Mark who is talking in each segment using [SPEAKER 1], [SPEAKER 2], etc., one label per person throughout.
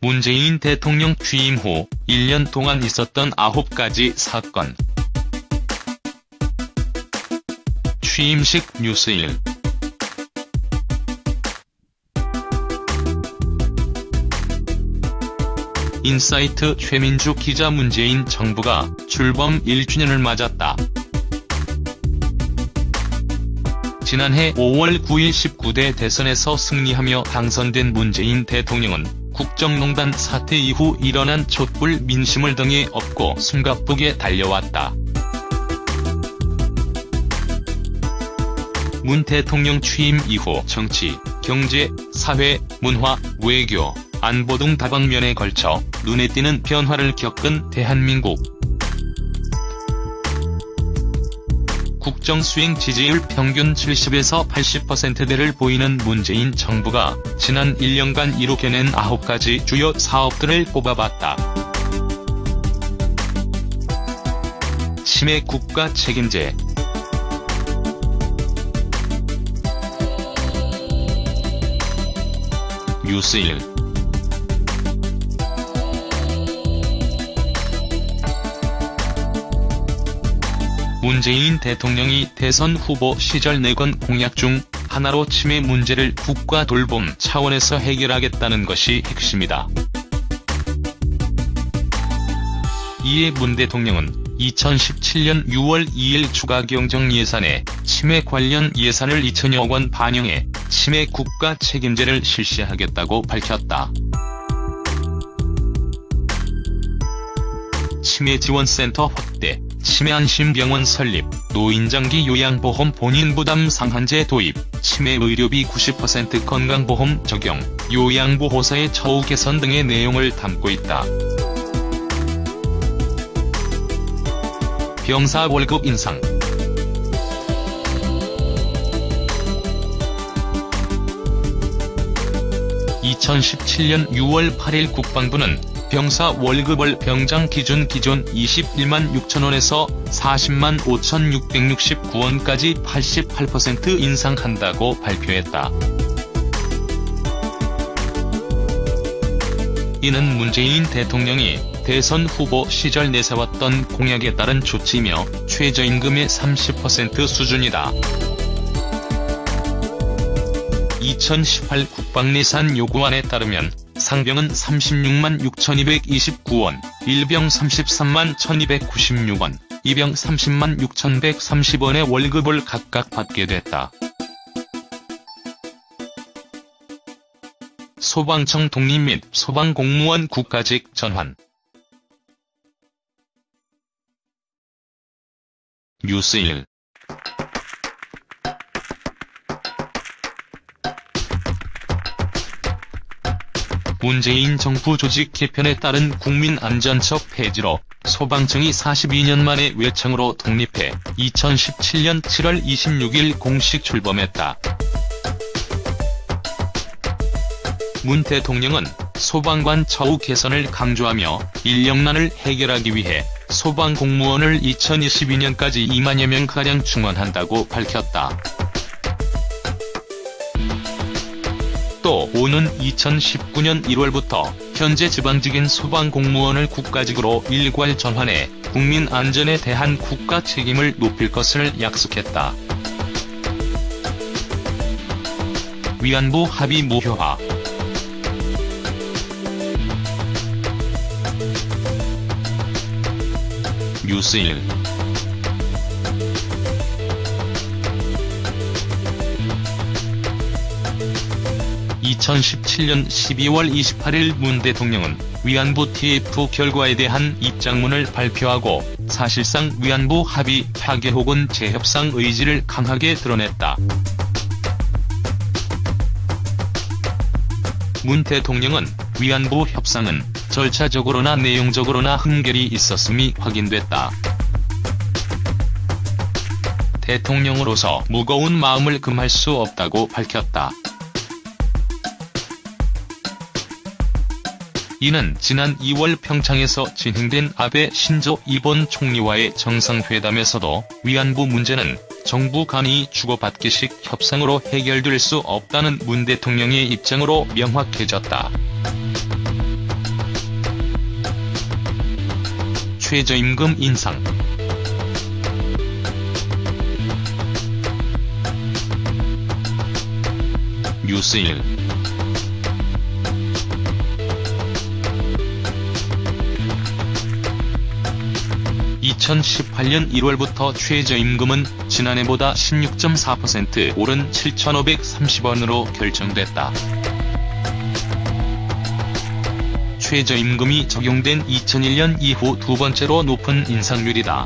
[SPEAKER 1] 문재인 대통령 취임 후 1년 동안 있었던 9가지 사건. 취임식 뉴스1. 인사이트 최민주 기자. 문재인 정부가 출범 1주년을 맞았다. 지난해 5월 9일 19대 대선에서 승리하며 당선된 문재인 대통령은 국정농단 사태 이후 일어난 촛불 민심을 등에 업고 숨가쁘게 달려왔다. 문 대통령 취임 이후 정치, 경제, 사회, 문화, 외교, 안보 등 다방면에 걸쳐 눈에 띄는 변화를 겪은 대한민국. 국정수행 지지율 평균 70에서 80%대를 보이는 문재인 정부가 지난 1년간 이룩해낸 9가지 주요 사업들을 꼽아봤다. 치매 국가 책임제. 뉴스1. 문재인 대통령이 대선 후보 시절 내건 공약 중 하나로 치매 문제를 국가 돌봄 차원에서 해결하겠다는 것이 핵심이다. 이에 문 대통령은 2017년 6월 2일 추가 경정 예산에 치매 관련 예산을 2천여 원 반영해 치매 국가 책임제를 실시하겠다고 밝혔다. 치매지원센터 확대, 치매안심병원 설립, 노인장기 요양보험 본인부담 상한제 도입, 치매의료비 90% 건강보험 적용, 요양보호사의 처우 개선 등의 내용을 담고 있다. 병사 월급 인상. (2017년 6월 8일) 국방부는 병사 월급을 병장 기준 21만 6천원에서 40만 5,669원까지 88% 인상한다고 발표했다. 이는 문재인 대통령이 대선 후보 시절 내세웠던 공약에 따른 조치이며 최저임금의 30% 수준이다. 2018 국방예산 요구안에 따르면 상병은 36만 6,229원, 일병 33만 1,296원, 이병 30만 6,130원의 월급을 각각 받게 됐다. 소방청 독립 및 소방공무원 국가직 전환. 뉴스1. 문재인 정부 조직 개편에 따른 국민안전처 폐지로 소방청이 42년 만에 외청으로 독립해 2017년 7월 26일 공식 출범했다. 문 대통령은 소방관 처우 개선을 강조하며 인력난을 해결하기 위해 소방공무원을 2022년까지 2만여 명가량 충원한다고 밝혔다. 또 오는 2019년 1월부터 현재 지방직인 소방공무원을 국가직으로 일괄 전환해 국민 안전에 대한 국가 책임을 높일 것을 약속했다. 위안부 합의 무효화. 뉴스1. 2017년 12월 28일 문 대통령은 위안부 TF 결과에 대한 입장문을 발표하고 사실상 위안부 합의 파기 혹은 재협상 의지를 강하게 드러냈다. 문 대통령은 위안부 협상은 절차적으로나 내용적으로나 흠결이 있었음이 확인됐다. 대통령으로서 무거운 마음을 금할 수 없다고 밝혔다. 이는 지난 2월 평창에서 진행된 아베 신조 일본 총리와의 정상회담에서도 위안부 문제는 정부 간이 주고받기식 협상으로 해결될 수 없다는 문 대통령의 입장으로 명확해졌다. 최저임금 인상. 뉴스1. 2018년 1월부터 최저임금은 지난해보다 16.4% 오른 7,530원으로 결정됐다. 최저임금이 적용된 2001년 이후 두 번째로 높은 인상률이다.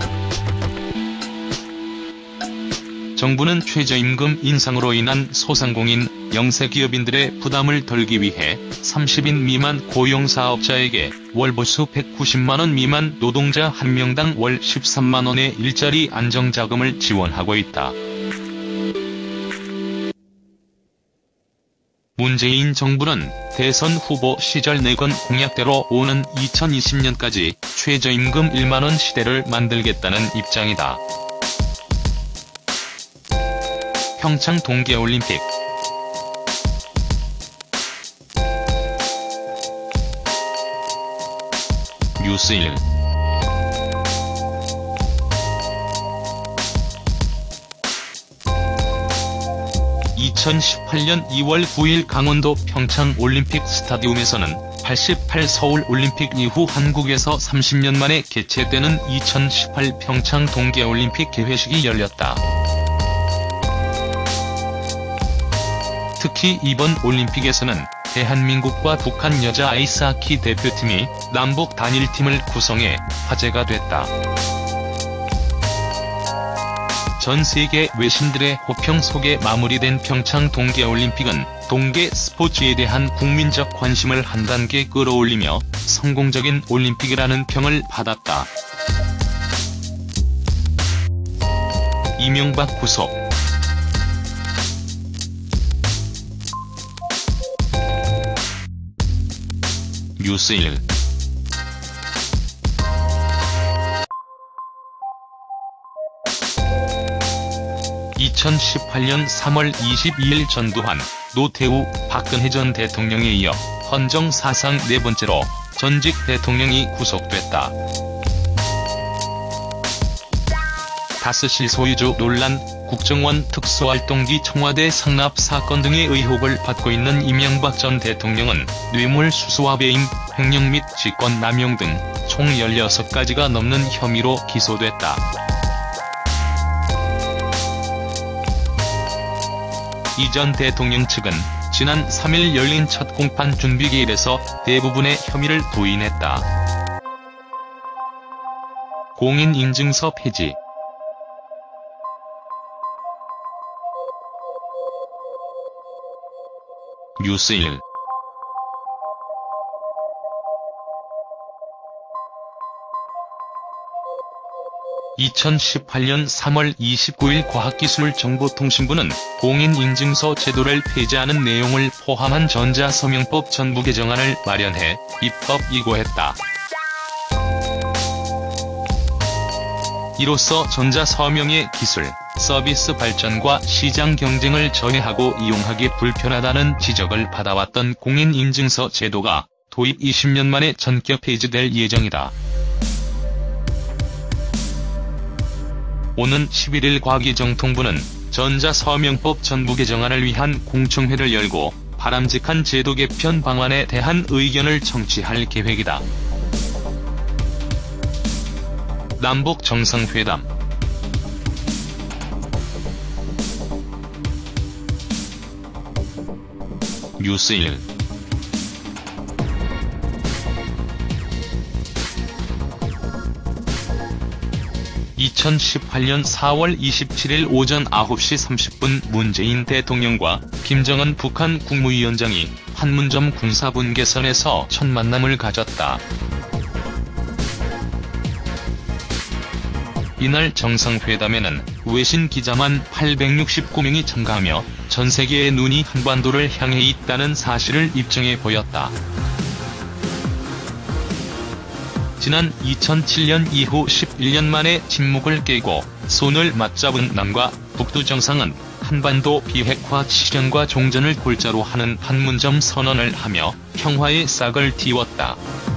[SPEAKER 1] 정부는 최저임금 인상으로 인한 소상공인, 영세기업인들의 부담을 덜기 위해 30인 미만 고용사업자에게 월 보수 190만원 미만 노동자 1명당 월 13만원의 일자리 안정자금을 지원하고 있다. 문재인 정부는 대선 후보 시절 내건 공약대로 오는 2020년까지 최저임금 1만원 시대를 만들겠다는 입장이다. 평창 동계올림픽. 뉴스1. 2018년 2월 9일 강원도 평창올림픽 스타디움에서는 88 서울올림픽 이후 한국에서 30년 만에 개최되는 2018 평창 동계올림픽 개회식이 열렸다. 특히 이번 올림픽에서는 대한민국과 북한 여자 아이스하키 대표팀이 남북 단일팀을 구성해 화제가 됐다. 전 세계 외신들의 호평 속에 마무리된 평창 동계올림픽은 동계 스포츠에 대한 국민적 관심을 한 단계 끌어올리며 성공적인 올림픽이라는 평을 받았다. 이명박 구속. 뉴스1. 2018년 3월 22일 전두환, 노태우, 박근혜 전 대통령에 이어 헌정 사상 네 번째로 전직 대통령이 구속됐다. 다스실 소유주 논란, 국정원 특수활동비 청와대 상납 사건 등의 의혹을 받고 있는 이명박 전 대통령은 뇌물수수와 배임, 횡령 및 직권남용 등 총 16가지가 넘는 혐의로 기소됐다. 이 전 대통령 측은 지난 3일 열린 첫 공판 준비기일에서 대부분의 혐의를 부인했다. 공인인증서 폐지. 뉴스1. 2018년 3월 29일 과학기술정보통신부는 공인인증서 제도를 폐지하는 내용을 포함한 전자서명법 전부 개정안을 마련해 입법 예고했다. 이로써 전자서명의 기술, 서비스 발전과 시장 경쟁을 저해하고 이용하기 불편하다는 지적을 받아왔던 공인인증서 제도가 도입 20년 만에 전격 폐지될 예정이다. 오는 11일 과기정통부는 전자서명법 전부 개정안을 위한 공청회를 열고 바람직한 제도 개편 방안에 대한 의견을 청취할 계획이다. 남북 정상회담. 뉴스1. 2018년 4월 27일 오전 9시 30분 문재인 대통령과 김정은 북한 국무위원장이 판문점 군사분계선에서 첫 만남을 가졌다. 이날 정상회담에는 외신 기자만 869명이 참가하며 전 세계의 눈이 한반도를 향해 있다는 사실을 입증해 보였다. 지난 2007년 이후 11년 만에 침묵을 깨고 손을 맞잡은 남과 북두 정상은 한반도 비핵화 실현과 종전을 골자로 하는 판문점 선언을 하며 평화의 싹을 틔웠다.